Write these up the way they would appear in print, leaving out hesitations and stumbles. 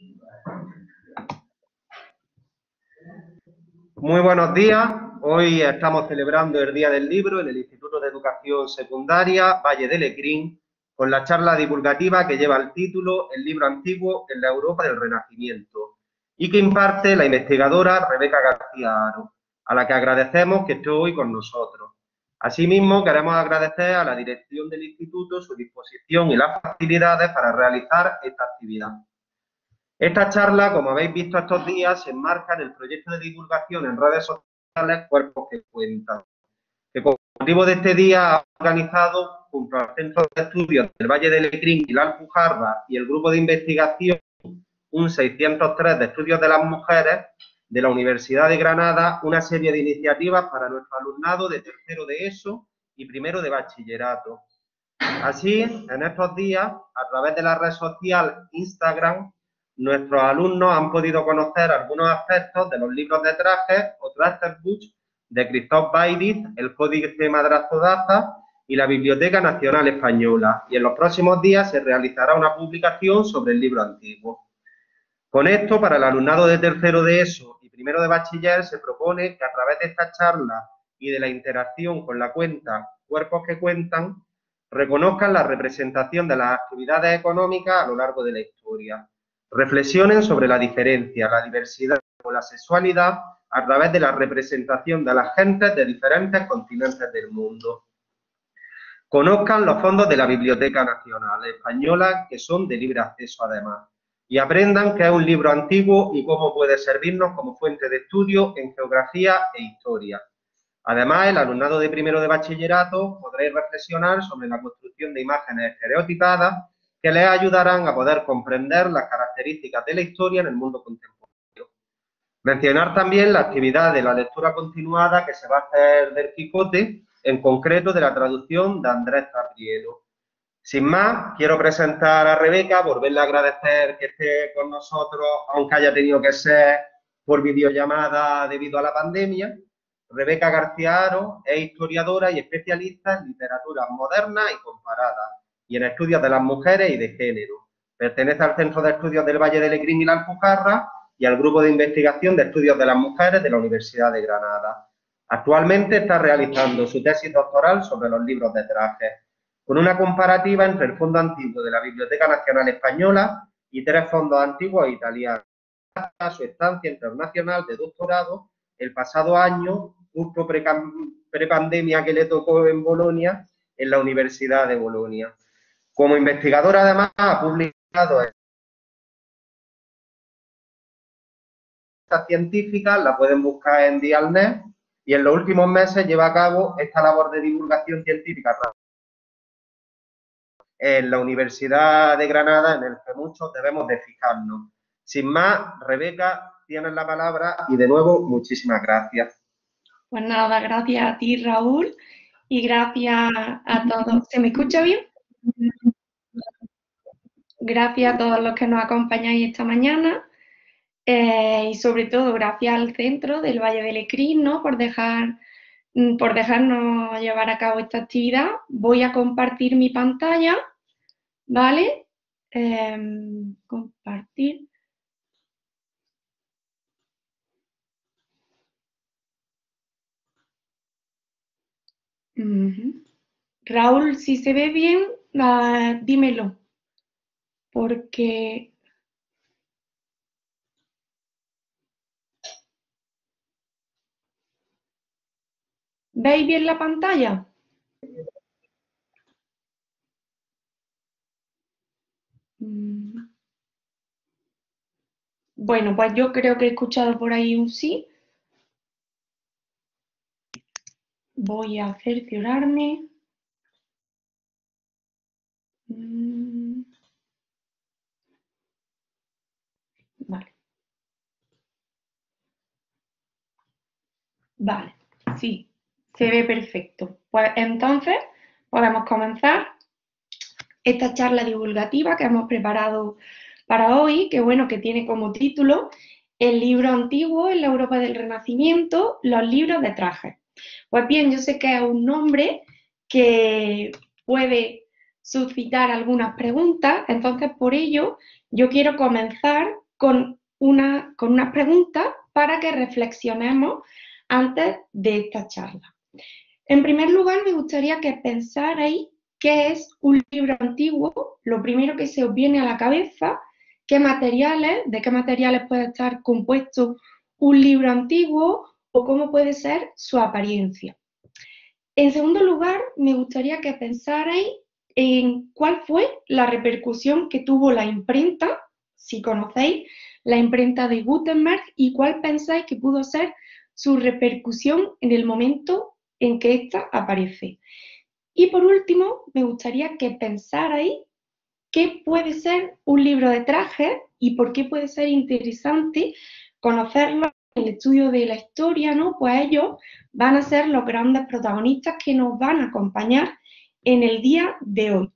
Muy buenos días. Hoy estamos celebrando el Día del Libro en el Instituto de Educación Secundaria Valle de Lecrín, con la charla divulgativa que lleva el título El libro antiguo en la Europa del Renacimiento y que imparte la investigadora Rebeca García Haro, a la que agradecemos que esté hoy con nosotros. Asimismo, queremos agradecer a la dirección del instituto su disposición y las facilidades para realizar esta actividad. Esta charla, como habéis visto estos días, se enmarca en el proyecto de divulgación en redes sociales Cuerpos que Cuentan, que con motivo de este día ha organizado junto al Centro de Estudios del Valle de Lecrín y la Alpujarra y el Grupo de Investigación un 603 de Estudios de las Mujeres de la Universidad de Granada una serie de iniciativas para nuestro alumnado de tercero de ESO y primero de bachillerato. Así, en estos días, a través de la red social Instagram, nuestros alumnos han podido conocer algunos aspectos de los libros de trajes o Trachterbücher de Christoph Baiditz, el Códice Madrazo Daza y la Biblioteca Nacional Española, y en los próximos días se realizará una publicación sobre el libro antiguo. Con esto, para el alumnado de tercero de ESO y primero de bachiller, se propone que a través de esta charla y de la interacción con la cuenta Cuerpos que Cuentan, reconozcan la representación de las actividades económicas a lo largo de la historia. Reflexionen sobre la diferencia, la diversidad o la sexualidad a través de la representación de las gentes de diferentes continentes del mundo. Conozcan los fondos de la Biblioteca Nacional Española, que son de libre acceso además, y aprendan qué es un libro antiguo y cómo puede servirnos como fuente de estudio en geografía e historia. Además, el alumnado de primero de bachillerato podréis reflexionar sobre la construcción de imágenes estereotipadas que les ayudarán a poder comprender las características de la historia en el mundo contemporáneo. Mencionar también la actividad de la lectura continuada que se va a hacer del Quijote, en concreto de la traducción de Andrés Caprielo. Sin más, quiero presentar a Rebeca, volverle a agradecer que esté con nosotros, aunque haya tenido que ser por videollamada debido a la pandemia. Rebeca García Haro es historiadora y especialista en literatura moderna y comparada, y en estudios de las mujeres y de género. Pertenece al Centro de Estudios del Valle de Lecrín y la Alpujarra y al Grupo de Investigación de Estudios de las Mujeres de la Universidad de Granada. Actualmente está realizando su tesis doctoral sobre los libros de trajes, con una comparativa entre el fondo antiguo de la Biblioteca Nacional Española y 3 fondos antiguos italianos. A su estancia internacional de doctorado el pasado año, justo prepandemia que le tocó en Bolonia, en la Universidad de Bolonia. Como investigadora, además, ha publicado estas científicas, la pueden buscar en Dialnet, y en los últimos meses lleva a cabo esta labor de divulgación científica en la Universidad de Granada, en el que muchos debemos de fijarnos. Sin más, Rebeca, tienes la palabra y de nuevo, muchísimas gracias. Pues nada, gracias a ti, Raúl, y gracias a todos. ¿Se me escucha bien? Gracias a todos los que nos acompañáis esta mañana y sobre todo gracias al Centro del Valle de Lecrín, ¿no? por dejarnos llevar a cabo esta actividad. Voy a compartir mi pantalla, ¿vale? Compartir. Raúl, si se ve bien, dímelo, porque... ¿Veis bien la pantalla? Bueno, pues yo creo que he escuchado por ahí un sí. Voy a cerciorarme. Vale. Vale, sí, se ve perfecto. Pues entonces podemos comenzar esta charla divulgativa que hemos preparado para hoy, que bueno, que tiene como título El libro antiguo en la Europa del Renacimiento, los libros de trajes. Pues bien, yo sé que es un nombre que puede suscitar algunas preguntas, entonces por ello yo quiero comenzar con unas preguntas para que reflexionemos antes de esta charla. En primer lugar, me gustaría que pensarais qué es un libro antiguo, lo primero que se os viene a la cabeza, de qué materiales puede estar compuesto un libro antiguo o cómo puede ser su apariencia. En segundo lugar, me gustaría que pensarais en cuál fue la repercusión que tuvo la imprenta, si conocéis la imprenta de Gutenberg, y cuál pensáis que pudo ser su repercusión en el momento en que ésta aparece. Y por último, me gustaría que pensarais qué puede ser un libro de trajes y por qué puede ser interesante conocerlo en el estudio de la historia, ¿no? Pues ellos van a ser los grandes protagonistas que nos van a acompañar en el día de hoy.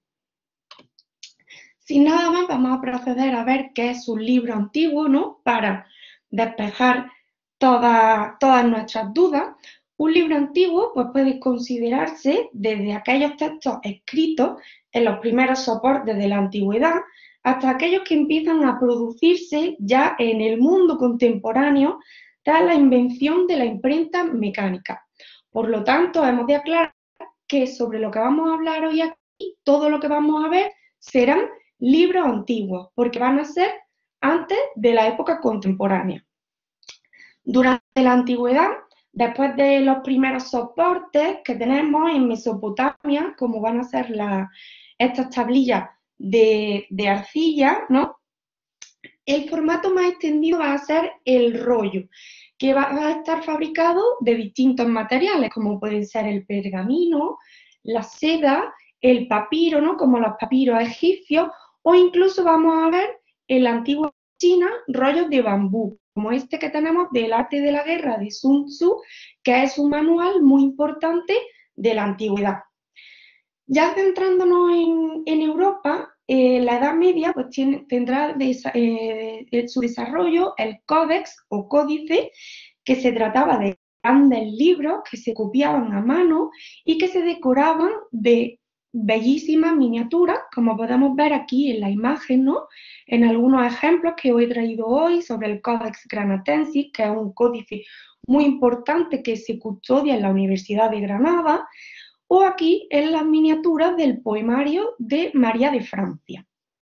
Sin nada más, vamos a proceder a ver qué es un libro antiguo, ¿no? Para despejar todas nuestras dudas. Un libro antiguo pues, puede considerarse desde aquellos textos escritos en los primeros soportes de la antigüedad hasta aquellos que empiezan a producirse ya en el mundo contemporáneo tras la invención de la imprenta mecánica. Por lo tanto, hemos de aclarar que sobre lo que vamos a hablar hoy aquí, todo lo que vamos a ver serán libros antiguos, porque van a ser antes de la época contemporánea. Durante la antigüedad, después de los primeros soportes que tenemos en Mesopotamia, como van a ser estas tablillas de arcilla, ¿no? El formato más extendido va a ser el rollo, que va a estar fabricado de distintos materiales, como pueden ser el pergamino, la seda, el papiro, ¿no? Como los papiros egipcios, o incluso vamos a ver en la antigua China rollos de bambú, como este que tenemos del arte de la guerra de Sun Tzu, que es un manual muy importante de la antigüedad. Ya centrándonos en Europa, la Edad Media pues, tendrá su desarrollo el códex o códice, que se trataba de grandes libros que se copiaban a mano y que se decoraban de bellísimas miniaturas, como podemos ver aquí en la imagen, ¿no? En algunos ejemplos que os he traído hoy sobre el Codex Granatensis, que es un códice muy importante que se custodia en la Universidad de Granada, o aquí en las miniaturas del poemario de María de Francia.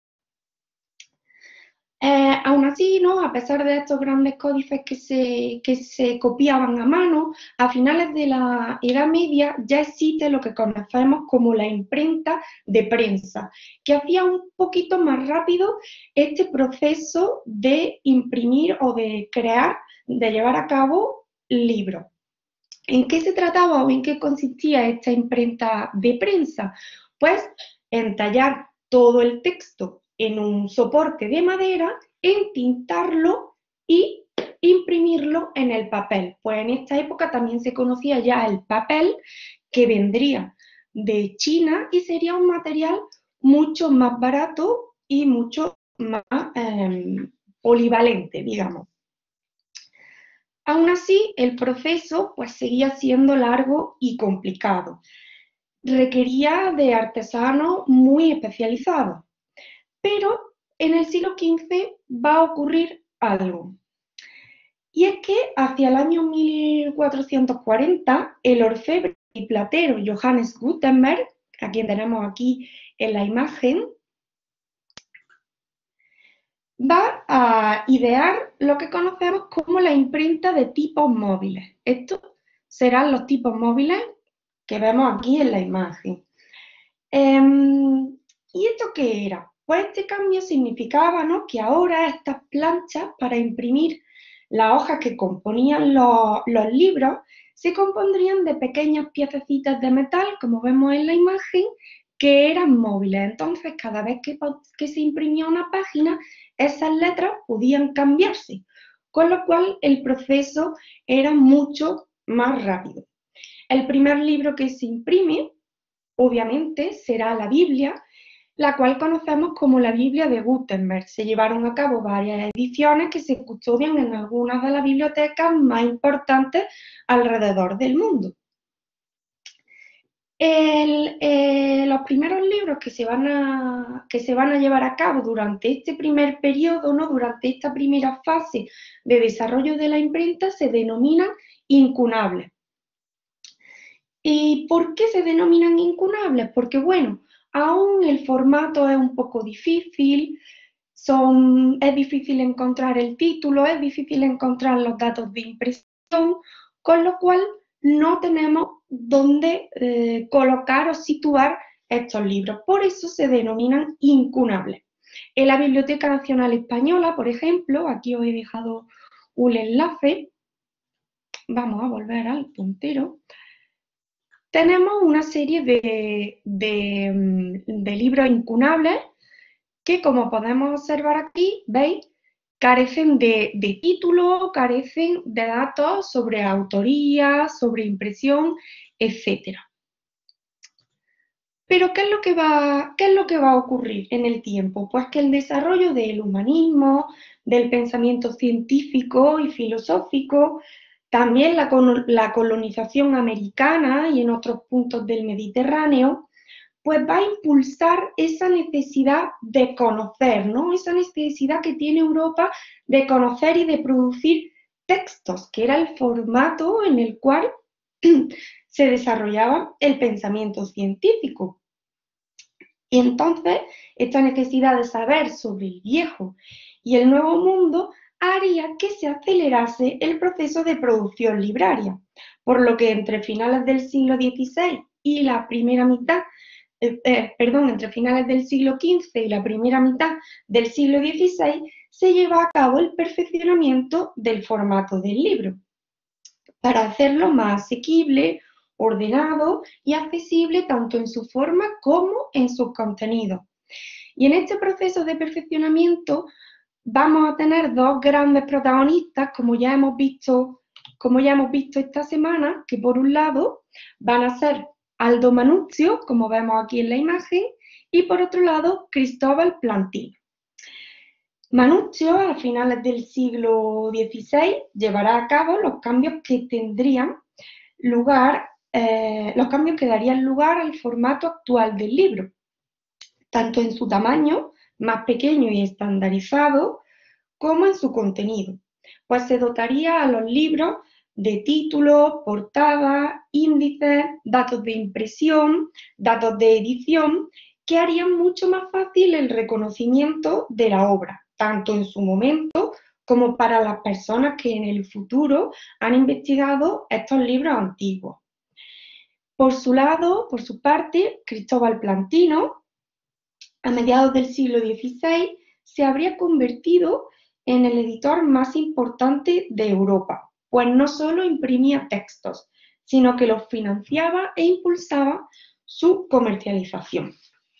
Aún así, ¿no? A pesar de estos grandes códices que se copiaban a mano, a finales de la Edad Media ya existe lo que conocemos como la imprenta de prensa, que hacía un poquito más rápido este proceso de imprimir o de crear, de llevar a cabo libros. ¿En qué se trataba o en qué consistía esta imprenta de prensa? Pues en tallar todo el texto en un soporte de madera, entintarlo y imprimirlo en el papel. Pues en esta época también se conocía ya el papel, que vendría de China y sería un material mucho más barato y mucho más polivalente, digamos. Aún así, el proceso pues, seguía siendo largo y complicado. Requería de artesanos muy especializados. Pero en el siglo XV va a ocurrir algo. Y es que hacia el año 1440, el orfebre y platero Johannes Gutenberg, a quien tenemos aquí en la imagen, va a idear lo que conocemos como la imprenta de tipos móviles. Estos serán los tipos móviles que vemos aquí en la imagen. ¿Y esto qué era? Pues este cambio significaba, ¿no?, que ahora estas planchas para imprimir las hojas que componían los libros se compondrían de pequeñas piececitas de metal, como vemos en la imagen, que eran móviles. Entonces, cada vez que se imprimía una página, esas letras podían cambiarse, con lo cual el proceso era mucho más rápido. El primer libro que se imprime, obviamente, será la Biblia, la cual conocemos como la Biblia de Gutenberg. Se llevaron a cabo varias ediciones que se custodian en algunas de las bibliotecas más importantes alrededor del mundo. Los primeros libros que se van a llevar a cabo durante este primer periodo, ¿no? Durante esta primera fase de desarrollo de la imprenta, se denominan incunables. ¿Y por qué se denominan incunables? Porque, bueno, aún el formato es un poco difícil, es difícil encontrar el título, es difícil encontrar los datos de impresión, con lo cual no tenemos dónde colocar o situar estos libros. Por eso se denominan incunables. En la Biblioteca Nacional Española, por ejemplo, aquí os he dejado un enlace, vamos a volver al puntero, tenemos una serie de libros incunables que, como podemos observar aquí, ¿veis? Carecen de título, carecen de datos sobre autoría, sobre impresión, etc. Pero ¿qué es lo que va a ocurrir en el tiempo? Pues que el desarrollo del humanismo, del pensamiento científico y filosófico, también la colonización americana y en otros puntos del Mediterráneo, pues va a impulsar esa necesidad de conocer, ¿no? Esa necesidad que tiene Europa de conocer y de producir textos, que era el formato en el cual se desarrollaba el pensamiento científico. Y entonces, esta necesidad de saber sobre el viejo y el nuevo mundo haría que se acelerase el proceso de producción libraria, por lo que entre finales del siglo XVI y la primera mitad entre finales del siglo XV y la primera mitad del siglo XVI, se lleva a cabo el perfeccionamiento del formato del libro, para hacerlo más asequible, ordenado y accesible tanto en su forma como en sus contenidos. Y en este proceso de perfeccionamiento vamos a tener dos grandes protagonistas, como ya hemos visto esta semana, que por un lado van a ser Aldo Manuzio, como vemos aquí en la imagen, y por otro lado Cristóbal Plantino. Manuzio, a finales del siglo XVI, llevará a cabo los cambios que darían lugar al formato actual del libro, tanto en su tamaño, más pequeño y estandarizado, como en su contenido, pues se dotaría a los libros de títulos, portadas, índices, datos de impresión, datos de edición, que harían mucho más fácil el reconocimiento de la obra, tanto en su momento como para las personas que en el futuro han investigado estos libros antiguos. Por su parte, Cristóbal Plantino, a mediados del siglo XVI, se habría convertido en el editor más importante de Europa, pues no solo imprimía textos, sino que los financiaba e impulsaba su comercialización.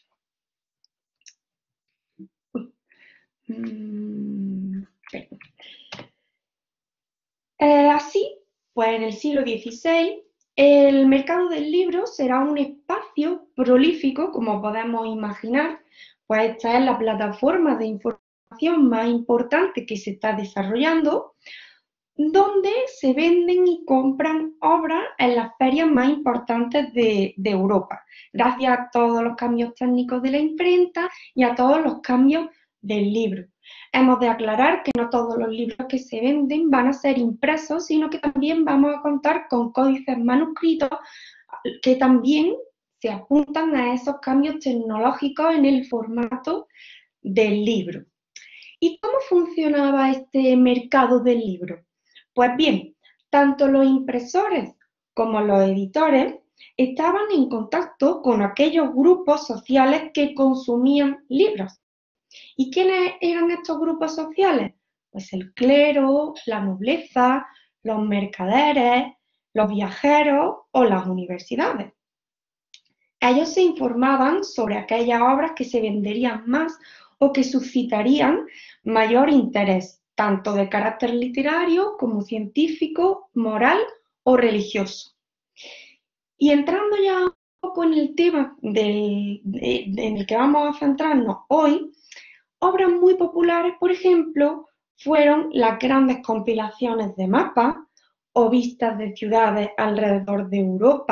Así, pues en el siglo XVI, el mercado del libro será un espacio prolífico, como podemos imaginar, pues esta es la plataforma de información más importante que se está desarrollando, donde se venden y compran obras en las ferias más importantes de Europa, gracias a todos los cambios técnicos de la imprenta y a todos los cambios del libro. Hemos de aclarar que no todos los libros que se venden van a ser impresos, sino que también vamos a contar con códices manuscritos que también se apuntan a esos cambios tecnológicos en el formato del libro. ¿Y cómo funcionaba este mercado del libro? Pues bien, tanto los impresores como los editores estaban en contacto con aquellos grupos sociales que consumían libros. ¿Y quiénes eran estos grupos sociales? Pues el clero, la nobleza, los mercaderes, los viajeros o las universidades. Ellos se informaban sobre aquellas obras que se venderían más o que suscitarían mayor interés, tanto de carácter literario como científico, moral o religioso. Y entrando ya un poco en el tema en el que vamos a centrarnos hoy, obras muy populares, por ejemplo, fueron las grandes compilaciones de mapas o vistas de ciudades alrededor de Europa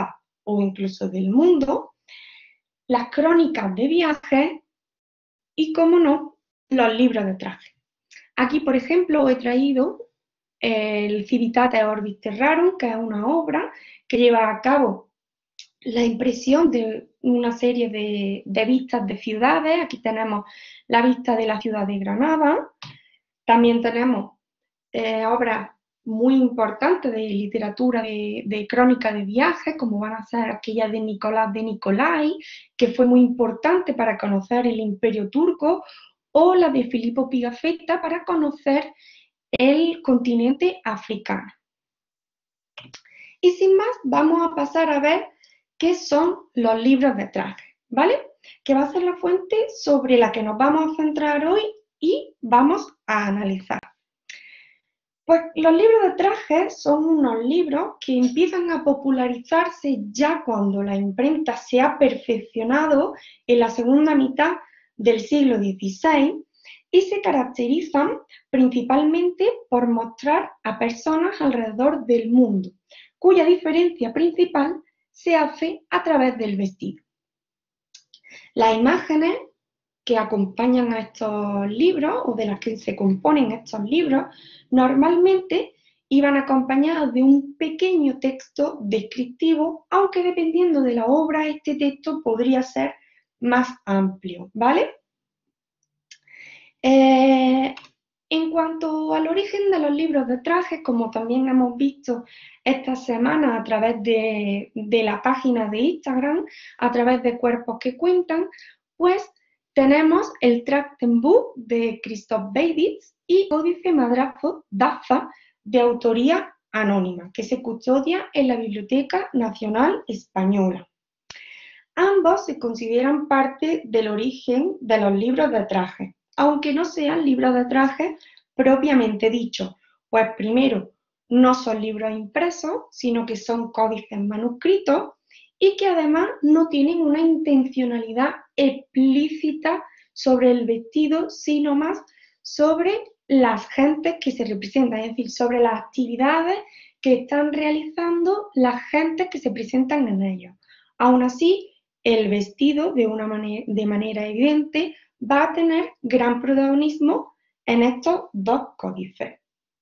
o incluso del mundo, las crónicas de viajes y, como no, los libros de traje. Aquí, por ejemplo, he traído el Civitates Orbis Terrarum, que es una obra que lleva a cabo la impresión de una serie de vistas de ciudades. Aquí tenemos la vista de la ciudad de Granada. También tenemos obras muy importantes de literatura de crónica de viajes, como van a ser aquellas de Nicolás de Nicolai, que fue muy importante para conocer el Imperio turco, o la de Filippo Pigafetta para conocer el continente africano. Y sin más, vamos a pasar a ver qué son los libros de traje, ¿vale? Que va a ser la fuente sobre la que nos vamos a centrar hoy y vamos a analizar. Pues los libros de traje son unos libros que empiezan a popularizarse ya cuando la imprenta se ha perfeccionado en la segunda mitad del siglo XVI y se caracterizan principalmente por mostrar a personas alrededor del mundo, cuya diferencia principal se hace a través del vestido. Las imágenes que acompañan a estos libros o de las que se componen estos libros normalmente iban acompañadas de un pequeño texto descriptivo, aunque dependiendo de la obra este texto podría ser más amplio, ¿vale? En cuanto al origen de los libros de trajes, como también hemos visto esta semana a través de la página de Instagram, a través de Cuerpos que Cuentan, pues tenemos el Trachtenbuch de Christoph Baibitz y Códice Madrazo Daza de autoría anónima, que se custodia en la Biblioteca Nacional Española. Ambos se consideran parte del origen de los libros de traje, aunque no sean libros de traje propiamente dichos, pues primero, no son libros impresos, sino que son códices manuscritos y que además no tienen una intencionalidad explícita sobre el vestido, sino más sobre las gentes que se representan, es decir, sobre las actividades que están realizando las gentes que se presentan en ellos. Aún así, el vestido, de manera evidente, va a tener gran protagonismo en estos dos códices.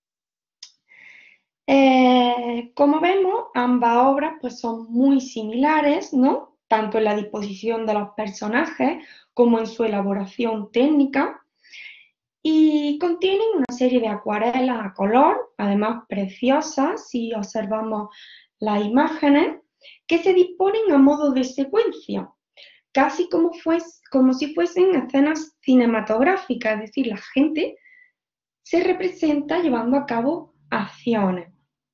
Como vemos, ambas obras pues, son muy similares, ¿no? Tanto en la disposición de los personajes como en su elaboración técnica, y contienen una serie de acuarelas a color, además preciosas si observamos las imágenes, que se disponen a modo de secuencia, casi como si fuesen escenas cinematográficas, es decir, la gente se representa llevando a cabo acciones.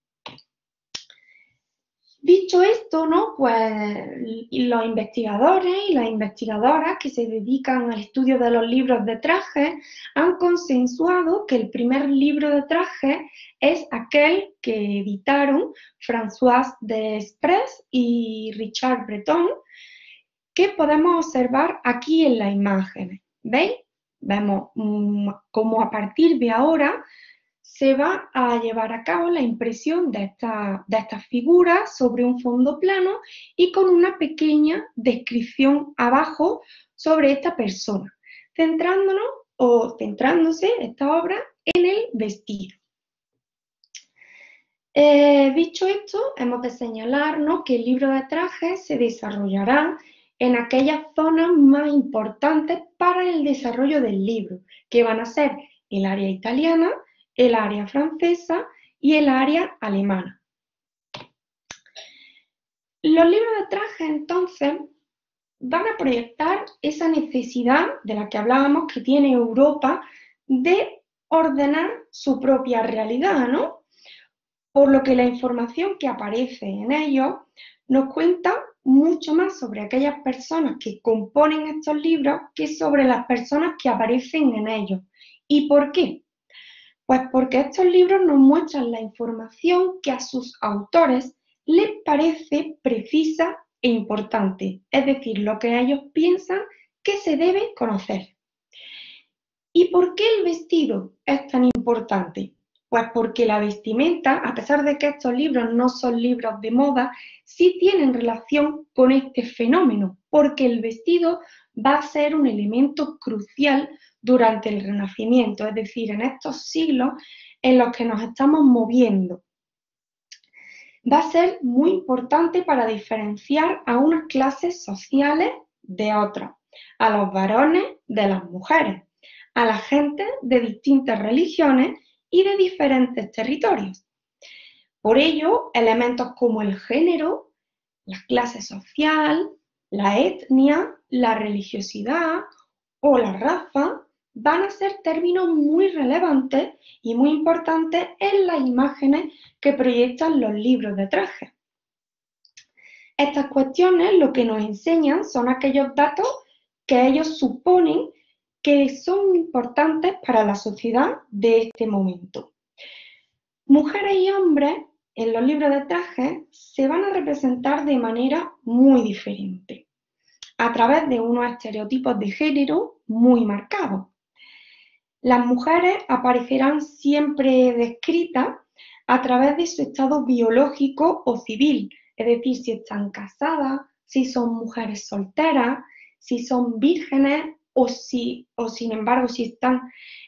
Dicho esto, ¿no? Pues los investigadores y las investigadoras que se dedican al estudio de los libros de traje han consensuado que el primer libro de traje es aquel que editaron François Desprez y Richard Breton, que podemos observar aquí en las imágenes. ¿Veis? Vemos cómo a partir de ahora se va a llevar a cabo la impresión de estas figuras sobre un fondo plano y con una pequeña descripción abajo sobre esta persona, centrándose esta obra en el vestido. Dicho esto, hemos de señalarnos que el libro de trajes se desarrollará en aquellas zonas más importantes para el desarrollo del libro, que van a ser el área italiana, el área francesa y el área alemana. Los libros de traje, entonces, van a proyectar esa necesidad de la que hablábamos que tiene Europa de ordenar su propia realidad, ¿no? Por lo que la información que aparece en ellos nos cuenta mucho más sobre aquellas personas que componen estos libros que sobre las personas que aparecen en ellos. ¿Y por qué? Pues porque estos libros nos muestran la información que a sus autores les parece precisa e importante, es decir, lo que ellos piensan que se debe conocer. ¿Y por qué el vestido es tan importante? Pues porque la vestimenta, a pesar de que estos libros no son libros de moda, sí tienen relación con este fenómeno, porque el vestido va a ser un elemento crucial durante el Renacimiento, es decir, en estos siglos en los que nos estamos moviendo. Va a ser muy importante para diferenciar a unas clases sociales de otras, a los varones de las mujeres, a la gente de distintas religiones y de diferentes territorios. Por ello, elementos como el género, la clase social, la etnia, la religiosidad o la raza van a ser términos muy relevantes y muy importantes en las imágenes que proyectan los libros de traje. Estas cuestiones lo que nos enseñan son aquellos datos que ellos suponen que son importantes para la sociedad de este momento. Mujeres y hombres en los libros de traje se van a representar de manera muy diferente, a través de unos estereotipos de género muy marcados. Las mujeres aparecerán siempre descritas a través de su estado biológico o civil, es decir, si están casadas, si son mujeres solteras, si son vírgenes o sin embargo, si están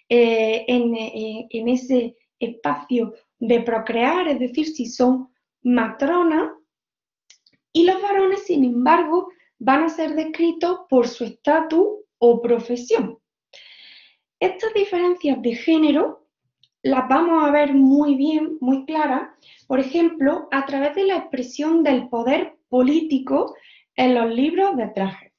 en ese espacio de procrear, es decir, si son matronas. Y los varones, sin embargo, van a ser descritos por su estatus o profesión. Estas diferencias de género las vamos a ver muy bien, muy claras, por ejemplo, a través de la expresión del poder político en los libros de traje.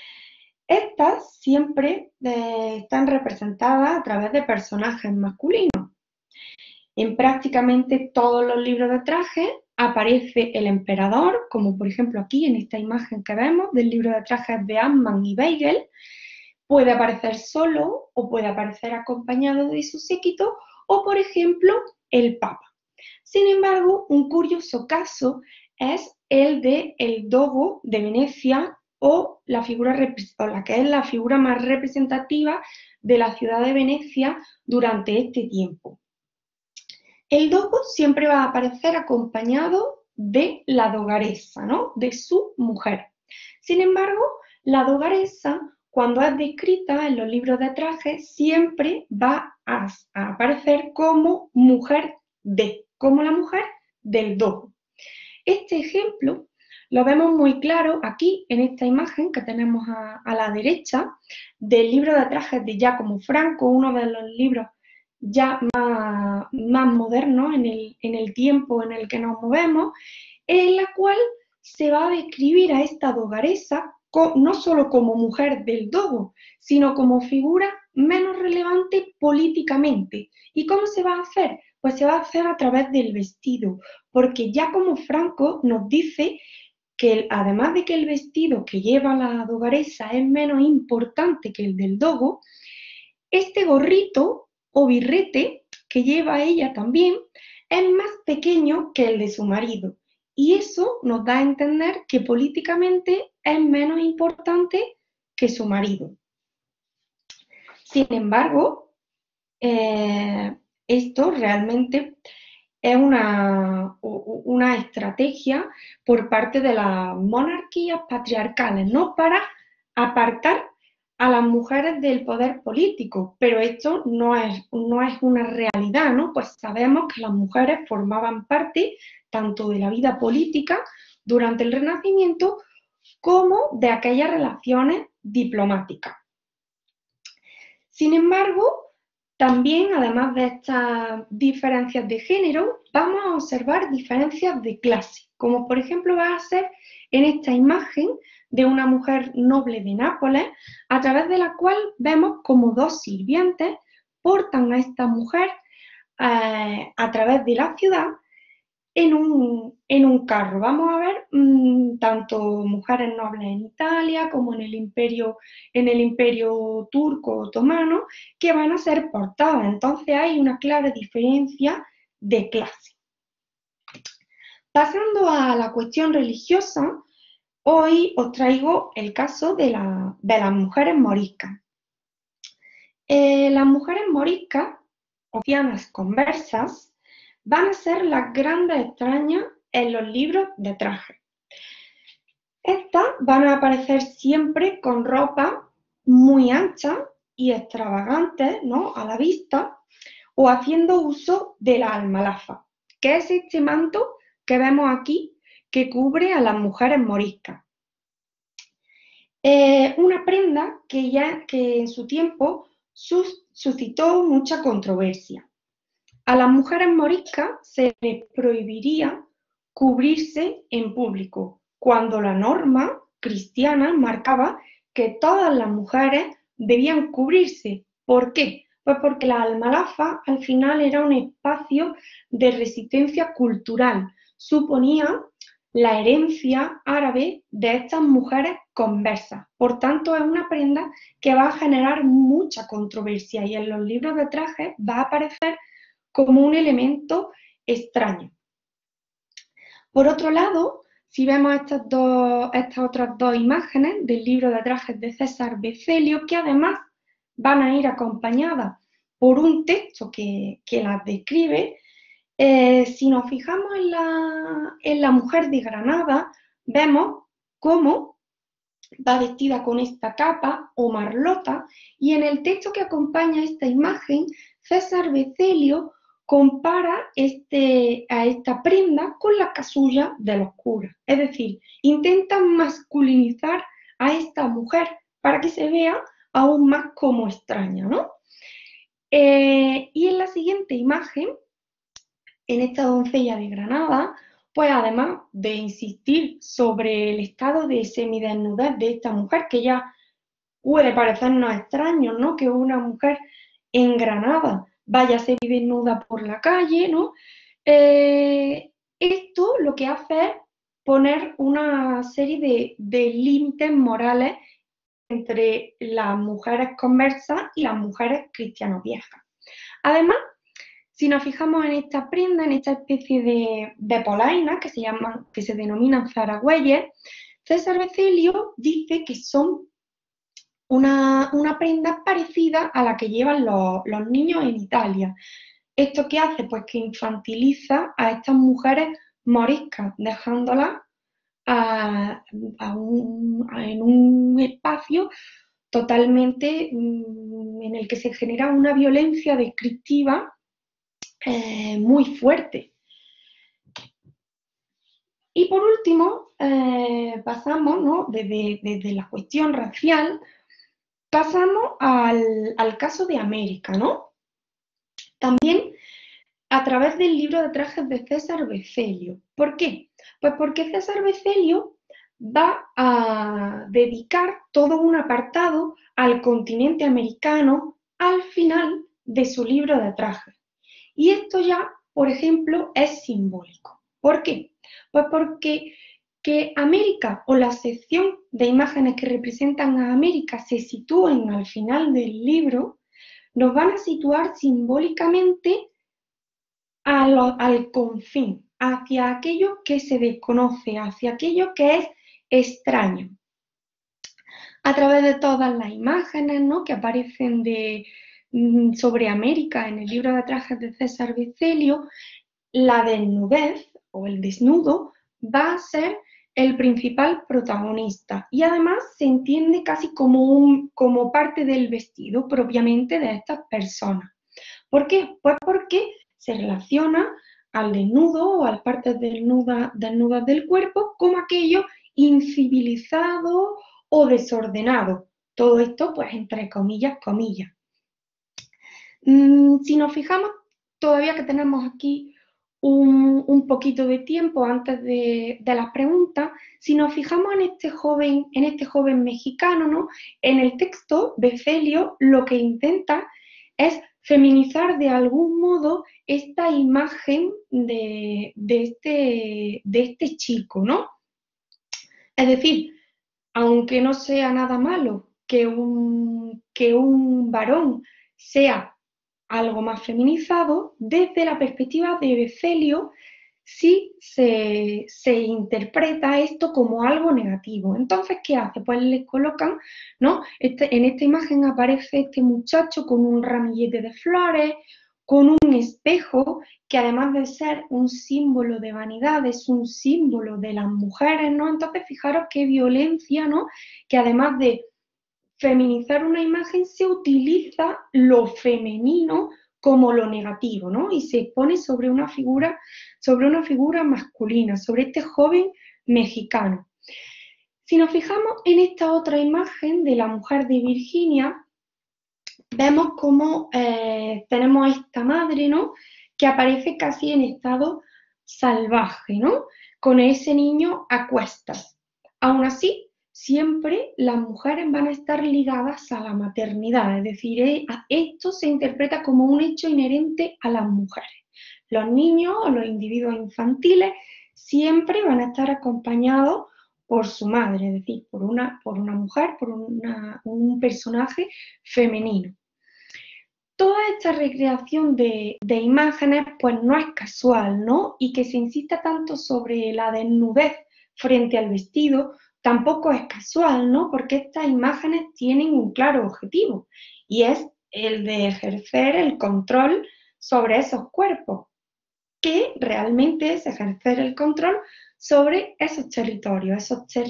Estas siempre están representadas a través de personajes masculinos. En prácticamente todos los libros de traje aparece el emperador, como por ejemplo aquí en esta imagen que vemos del libro de trajes de Ant-Man y Bagel. Puede aparecer solo o puede aparecer acompañado de su séquito o, por ejemplo, el Papa. Sin embargo, un curioso caso es el de el Dogo de Venecia o la que es la figura más representativa de la ciudad de Venecia durante este tiempo. El Dogo siempre va a aparecer acompañado de la dogaresa, ¿no? De su mujer. Sin embargo, la dogaresa, cuando es descrita en los libros de traje, siempre va a aparecer como mujer como la mujer del Dogo. Este ejemplo lo vemos muy claro aquí en esta imagen que tenemos a la derecha del libro de trajes de Giacomo Franco, uno de los libros ya más modernos en el tiempo en el que nos movemos, en la cual se va a describir a esta dogaresa no solo como mujer del Dogo, sino como figura menos relevante políticamente. ¿Y cómo se va a hacer? Pues se va a hacer a través del vestido, porque Giacomo Franco nos dice que además de que el vestido que lleva la dogaresa es menos importante que el del Dogo, este gorrito o birrete que lleva ella también es más pequeño que el de su marido. Y eso nos da a entender que políticamente es menos importante que su marido. Sin embargo, esto realmente es una estrategia por parte de las monarquías patriarcales, ¿no? Para apartar a las mujeres del poder político, pero esto no es una realidad, ¿no? Pues sabemos que las mujeres formaban parte tanto de la vida política durante el Renacimiento como de aquellas relaciones diplomáticas. Sin embargo, también, además de estas diferencias de género, vamos a observar diferencias de clase, como por ejemplo va a ser en esta imagen de una mujer noble de Nápoles, a través de la cual vemos como dos sirvientes portan a esta mujer a través de la ciudad en un carro. Vamos a ver tanto mujeres nobles en Italia como en el imperio turco otomano que van a ser portadas. Entonces hay una clara diferencia de clase. Pasando a la cuestión religiosa, hoy os traigo el caso de las mujeres moriscas. Las mujeres moriscas o ancianas conversas van a ser las grandes extrañas en los libros de traje. Estas van a aparecer siempre con ropa muy ancha y extravagantes, ¿no?, a la vista, o haciendo uso de la almalafa, que es este manto que vemos aquí que cubre a las mujeres moriscas. Una prenda que en su tiempo suscitó mucha controversia. A las mujeres moriscas se les prohibiría cubrirse en público, cuando la norma cristiana marcaba que todas las mujeres debían cubrirse. ¿Por qué? Pues porque la almalafa al final era un espacio de resistencia cultural, suponía la herencia árabe de estas mujeres conversas. Por tanto, es una prenda que va a generar mucha controversia y en los libros de trajes va a aparecer como un elemento extraño. Por otro lado, si vemos estas otras dos imágenes del libro de trajes de César Becelio, que además van a ir acompañadas por un texto que las describe, si nos fijamos en la mujer de Granada, vemos cómo va vestida con esta capa o marlota, y en el texto que acompaña esta imagen, César Becelio compara a esta prenda con la casulla de los curas. Es decir, intenta masculinizar a esta mujer para que se vea aún más como extraña, ¿no? Y en la siguiente imagen, en esta doncella de Granada, pues además de insistir sobre el estado de semidesnudez de esta mujer, que ya puede parecernos extraño, ¿no?, que una mujer en Granada vaya semidesnuda por la calle, ¿no? Esto lo que hace es poner una serie de límites morales entre las mujeres conversas y las mujeres cristiano viejas. Además, si nos fijamos en esta prenda, en esta especie de polaina que se denominan zaragüeyes, César Becelio dice que son una prenda parecida a la que llevan los niños en Italia. ¿Esto qué hace? Pues que infantiliza a estas mujeres moriscas, dejándolas en un espacio totalmente en el que se genera una violencia descriptiva muy fuerte. Y por último, pasamos, ¿no?, desde la cuestión racial, pasamos al caso de América, ¿no? También a través del libro de trajes de César Becelio. ¿Por qué? Pues porque César Becelio va a dedicar todo un apartado al continente americano al final de su libro de trajes. Y esto ya, por ejemplo, es simbólico. ¿Por qué? Pues porque que América o la sección de imágenes que representan a América se sitúen al final del libro, nos van a situar simbólicamente al confín, hacia aquello que se desconoce, hacia aquello que es extraño. A través de todas las imágenes, ¿no?, que aparecen sobre América en el libro de trajes de César Becelio, la desnudez o el desnudo va a ser el principal protagonista y además se entiende casi como parte del vestido propiamente de estas personas. ¿Por qué? Pues porque se relaciona al desnudo o a las partes desnudas del cuerpo como aquello incivilizado o desordenado. Todo esto, pues, entre comillas, comillas. Si nos fijamos, todavía que tenemos aquí un poquito de tiempo antes de las preguntas, si nos fijamos en este joven mexicano, ¿no?, en el texto, Becelio lo que intenta es feminizar de algún modo esta imagen de este chico, ¿no? Es decir, aunque no sea nada malo que un varón sea algo más feminizado, desde la perspectiva de Becelio sí se interpreta esto como algo negativo. Entonces, ¿qué hace? Pues le colocan, ¿no? En esta imagen aparece este muchacho con un ramillete de flores, con un espejo que además de ser un símbolo de vanidad, es un símbolo de las mujeres, ¿no? Entonces, fijaros qué violencia, ¿no? Que además de feminizar una imagen, se utiliza lo femenino como lo negativo, ¿no? Y se pone sobre una figura masculina, sobre este joven mexicano. Si nos fijamos en esta otra imagen de la mujer de Virginia, vemos cómo tenemos a esta madre, ¿no? Que aparece casi en estado salvaje, ¿no? Con ese niño a cuestas. Aún así, siempre las mujeres van a estar ligadas a la maternidad, es decir, esto se interpreta como un hecho inherente a las mujeres. Los niños o los individuos infantiles siempre van a estar acompañados por su madre, es decir, por una mujer, por un personaje femenino. Toda esta recreación de imágenes pues no es casual, ¿no? Y que se insista tanto sobre la desnudez frente al vestido tampoco es casual, ¿no? Porque estas imágenes tienen un claro objetivo y es el de ejercer el control sobre esos cuerpos, que realmente es ejercer el control sobre esos territorios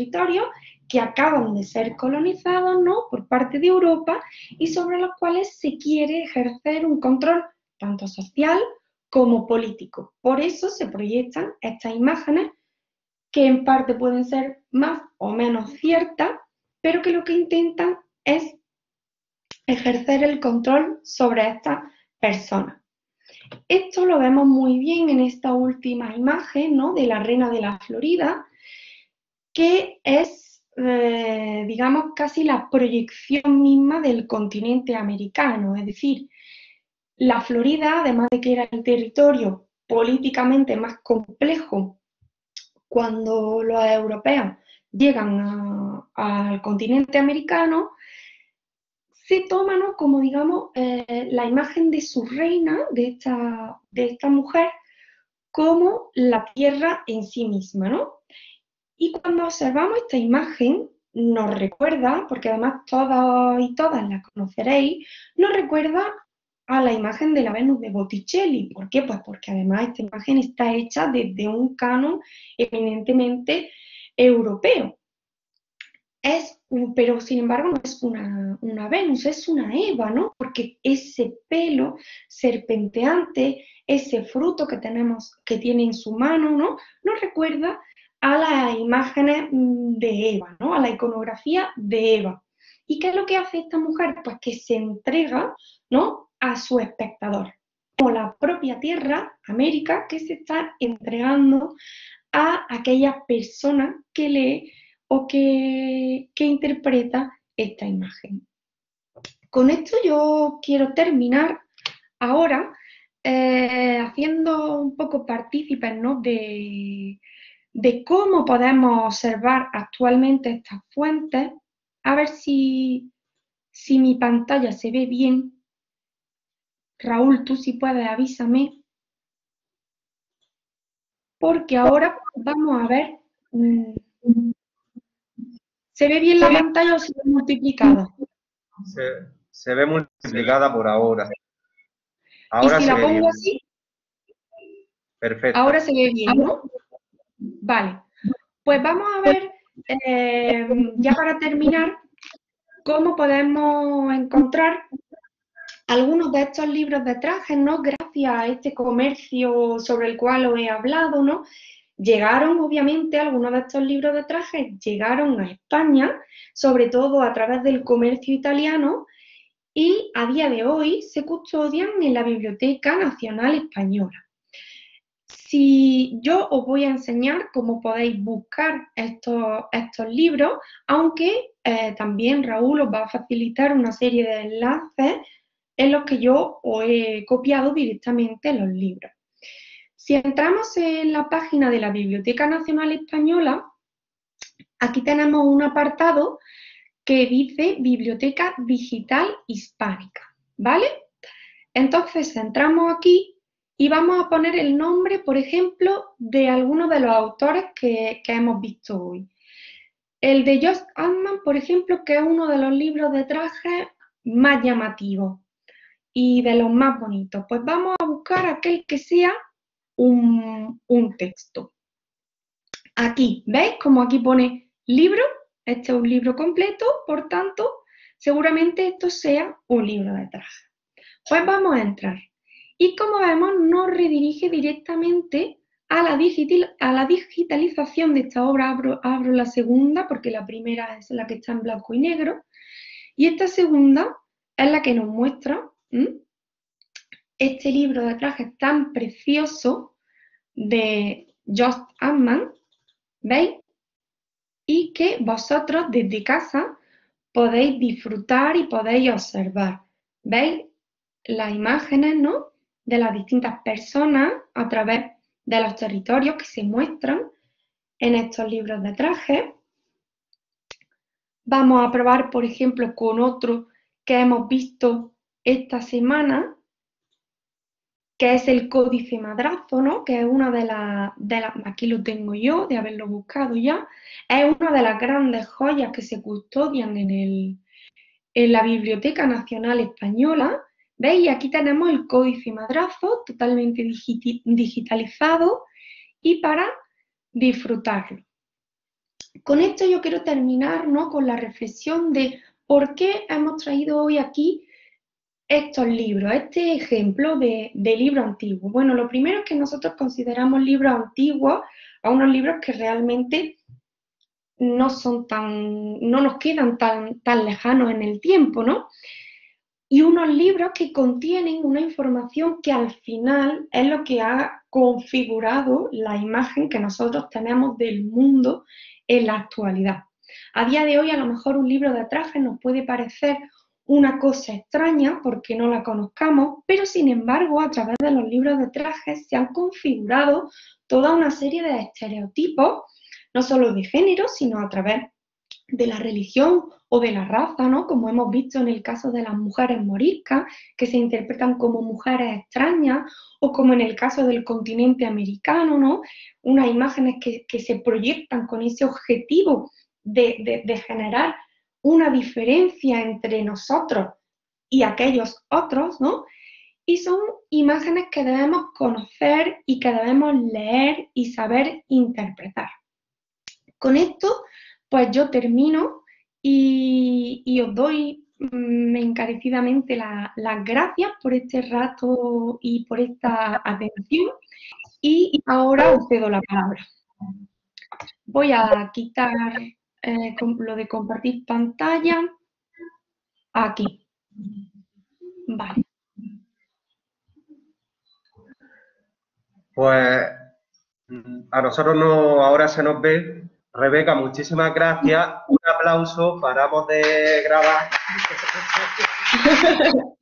que acaban de ser colonizados, ¿no? Por parte de Europa y sobre los cuales se quiere ejercer un control tanto social como político. Por eso se proyectan estas imágenes que en parte pueden ser más o menos ciertas, pero que lo que intentan es ejercer el control sobre estas personas. Esto lo vemos muy bien en esta última imagen, ¿no? De la reina de la Florida, que es, digamos, casi la proyección misma del continente americano. Es decir, la Florida, además de que era el territorio políticamente más complejo cuando los europeos llegan al continente americano, se toma, ¿no? Como, digamos, la imagen de su reina, de esta mujer, como la tierra en sí misma, ¿no? Y cuando observamos esta imagen, nos recuerda, porque además todos y todas la conoceréis, nos recuerda a la imagen de la Venus de Botticelli. ¿Por qué? Pues porque además esta imagen está hecha desde un canon eminentemente europeo. Pero sin embargo no es una Venus, es una Eva, ¿no? Porque ese pelo serpenteante, ese fruto que tiene en su mano, ¿no? Nos recuerda a las imágenes de Eva, ¿no? A la iconografía de Eva. ¿Y qué es lo que hace esta mujer? Pues que se entrega, ¿no? A su espectador, como la propia tierra, América, que se está entregando a aquella persona que lee o que interpreta esta imagen. Con esto yo quiero terminar ahora haciendo un poco partícipes, ¿no? de cómo podemos observar actualmente estas fuentes. A ver si mi pantalla se ve bien. Raúl, tú si puedes avísame, porque ahora vamos a ver, ¿se ve bien la pantalla o se ve multiplicada? Se ve multiplicada por ahora. Y Ahora si se la ve pongo bien. así, Perfecto. ahora se ve bien, ¿no? Vale. Pues vamos a ver, ya para terminar, cómo podemos encontrar algunos de estos libros de trajes, ¿no? Gracias a este comercio sobre el cual os he hablado, ¿no? Llegaron, obviamente, algunos de estos libros de trajes llegaron a España, sobre todo a través del comercio italiano, y a día de hoy se custodian en la Biblioteca Nacional Española. Si yo os voy a enseñar cómo podéis buscar estos libros, aunque también Raúl os va a facilitar una serie de enlaces en los que yo os he copiado directamente los libros. Si entramos en la página de la Biblioteca Nacional Española, aquí tenemos un apartado que dice Biblioteca Digital Hispánica, ¿vale? Entonces entramos aquí y vamos a poner el nombre, por ejemplo, de alguno de los autores que hemos visto hoy. El de Josh Altman, por ejemplo, que es uno de los libros de trajes más llamativos. y de los más bonitos. Pues vamos a buscar aquel que sea un texto. Aquí, ¿veis? Como aquí pone libro, este es un libro completo, por tanto, seguramente esto sea un libro de traje. Pues vamos a entrar. Y como vemos, nos redirige directamente a la digitalización de esta obra. Abro la segunda, porque la primera es la que está en blanco y negro. Y esta segunda es la que nos muestra este libro de trajes tan precioso de Just Antman, ¿veis? Y que vosotros desde casa podéis disfrutar y podéis observar. ¿Veis? Las imágenes, ¿no?, de las distintas personas a través de los territorios que se muestran en estos libros de trajes. Vamos a probar, por ejemplo, con otro que hemos visto esta semana, que es el Códice Madrazo, ¿no?, que es una de las, aquí lo tengo yo, de haberlo buscado ya, es una de las grandes joyas que se custodian en la Biblioteca Nacional Española. ¿Veis? Aquí tenemos el Códice Madrazo, totalmente digitalizado y para disfrutarlo. Con esto yo quiero terminar, ¿no?, con la reflexión de por qué hemos traído hoy aquí estos libros, este ejemplo de libro antiguo. Bueno, lo primero es que nosotros consideramos libros antiguos a unos libros que realmente no nos quedan tan lejanos en el tiempo, ¿no? Y unos libros que contienen una información que al final es lo que ha configurado la imagen que nosotros tenemos del mundo en la actualidad. A día de hoy, a lo mejor un libro de trajes nos puede parecer una cosa extraña porque no la conozcamos, pero sin embargo, a través de los libros de trajes se han configurado toda una serie de estereotipos, no solo de género, sino a través de la religión o de la raza, ¿no?, como hemos visto en el caso de las mujeres moriscas, que se interpretan como mujeres extrañas, o como en el caso del continente americano, ¿no?, unas imágenes que se proyectan con ese objetivo de generar una diferencia entre nosotros y aquellos otros, ¿no? Y son imágenes que debemos conocer y que debemos leer y saber interpretar. Con esto, pues yo termino y os doy encarecidamente las gracias por este rato y por esta atención, y ahora os cedo la palabra. Voy a quitar lo de compartir pantalla aquí. Vale. Pues a nosotros ahora se nos ve. Rebeca, muchísimas gracias. Un aplauso, paramos de grabar.